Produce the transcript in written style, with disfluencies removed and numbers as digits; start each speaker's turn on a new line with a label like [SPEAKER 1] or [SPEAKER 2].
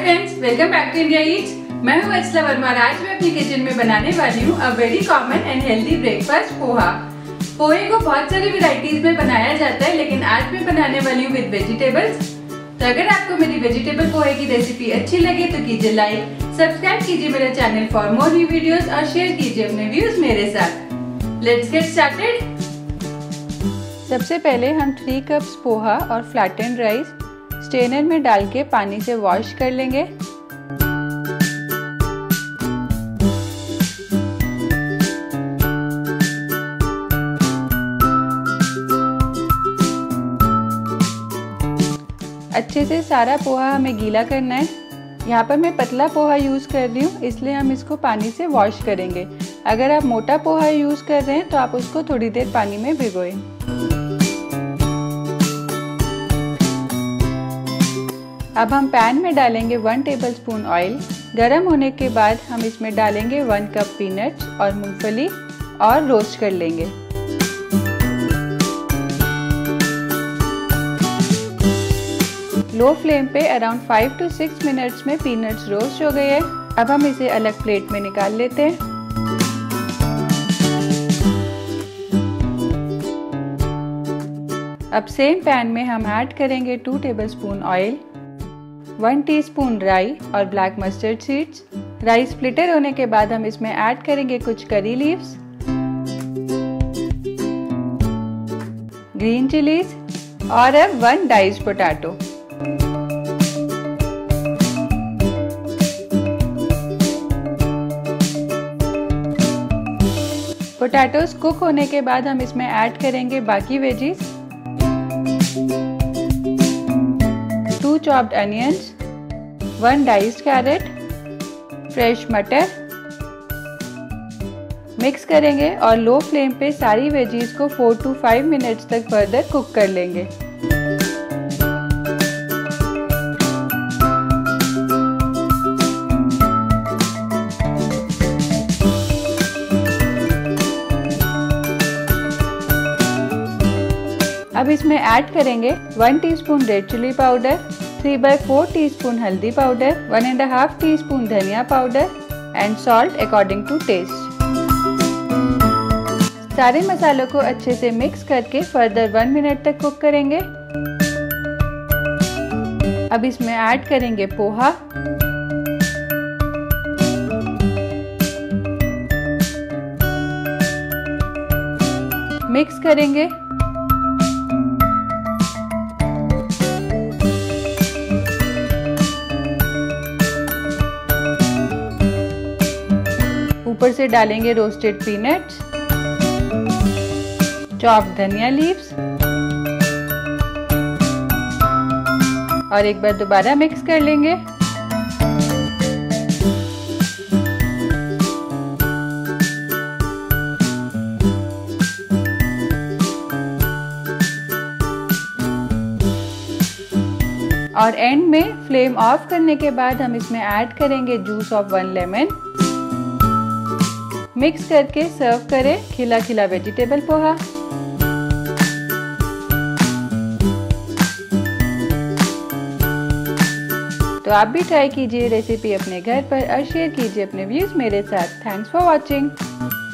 [SPEAKER 1] Friends, welcome back to India Eats. मैं हूं वत्सला वर्मा और आज मैं अपनी किचन में बनाने वाली हूं a very common and healthy breakfast poha. पोहे को बहुत सारी वैरायटीज में बनाया जाता है, लेकिन आज मैं बनाने वाली हूं विद वेजिटेबल्स। तो अगर आपको मेरी वेजिटेबल पोहे की रेसिपी अच्छी लगे तो कीजिए लाइक, सब्सक्राइब कीजिए मेरा channel for more new videos और शेयर कीजिए अपने व्यूज मेरे साथ। Let's get started. सबसे पहले हम 3 कप्स पोहा और फ्लैटेंड राइस स्ट्रेनर में डाल के पानी से वॉश कर लेंगे। अच्छे से सारा पोहा हमें गीला करना है। यहाँ पर मैं पतला पोहा यूज़ कर रही हूँ, इसलिए हम इसको पानी से वॉश करेंगे। अगर आप मोटा पोहा यूज़ कर रहे हैं तो आप उसको थोड़ी देर पानी में भिगोएं। अब हम पैन में डालेंगे 1 टेबलस्पून ऑयल। गरम होने के बाद हम इसमें डालेंगे 1 कप पीनट्स और मूंगफली और रोस्ट कर लेंगे। लो फ्लेम पे अराउंड 5 to 6 मिनट्स में पीनट्स रोस्ट हो गए हैं। अब हम इसे अलग प्लेट में निकाल लेते हैं। अब सेम पैन में हम ऐड करेंगे 2 टेबलस्पून ऑयल, 1 टीस्पून राई और ब्लैक मस्टर्ड सीड्स। राई स्प्लिटर होने के बाद हम इसमें ऐड करेंगे कुछ करी लीव्स, ग्रीन चिलीज और अब 1 डाइस्ड पोटैटो। पोटैटोज कुक होने के बाद हम इसमें ऐड करेंगे बाकी veggies, 2 chopped onions, 1 diced carrot, fresh मटर। मिक्स करेंगे और लो फ्लेम पे सारी वेजीज को 4 to 5 मिनट्स तक फर्दर कुक कर लेंगे। अब इसमें ऐड करेंगे 1 teaspoon red chilli powder, 3/4 teaspoon हल्दी पाउडर, 1.5 टीस्पून धनिया powder and salt according to taste. सारे मसालों को अच्छे से मिक्स करके फर्दर 1 मिनट तक कुक करेंगे। अब इसमें ऐड करेंगे पोहा, मिक्स करेंगे। ऊपर से डालेंगे रोस्टेड पीनट्स, चॉप्ड धनिया लीव्स और एक बार दोबारा मिक्स कर लेंगे। और एंड में फ्लेम ऑफ करने के बाद हम इसमें ऐड करेंगे जूस ऑफ 1 लेमन। मिक्स करके सर्व करें खिला खिला वेजिटेबल पोहा। तो आप भी ट्राई कीजिए रेसिपी अपने घर पर और शेयर कीजिए अपने व्यूज मेरे साथ। Thanks for watching.